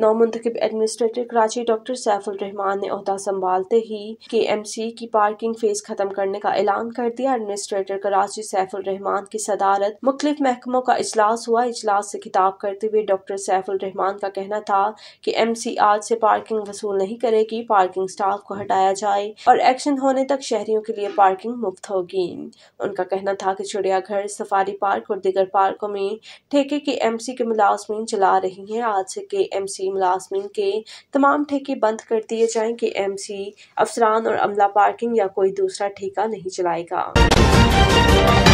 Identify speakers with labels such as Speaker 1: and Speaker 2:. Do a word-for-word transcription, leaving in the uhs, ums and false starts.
Speaker 1: नौमुंतखब administrator Karachi doctor Saiful Rahman ने ओहदा संभालते ही के एम सी की पार्किंग फीस खत्म करने का ऐलान कर दिया। एडमिनिस्ट्रेटर कराची सैफुल रहमान की सदारत मुख्तलिफ महकमों का इजलास हुआ। इजलास से खिताब करते हुए डॉक्टर सैफुल रहमान का कहना था कि एम सी आज से पार्किंग वसूल नहीं करेगी, पार्किंग स्टाफ को हटाया जाए और एक्शन होने तक शहरियों के लिए पार्किंग मुफ्त होगी। उनका कहना था कि चिड़ियाघर, सफारी पार्क और दीगर पार्कों में ठेके के एम सी के मुलाजमीन चला रही हैं। आज से के एम सी मुलाजमीन के तमाम ठेके बंद कर दिए जाएं। के एम सी अफसरान और अमला पार्किंग या कोई दूसरा ठेका नहीं चलाएगा।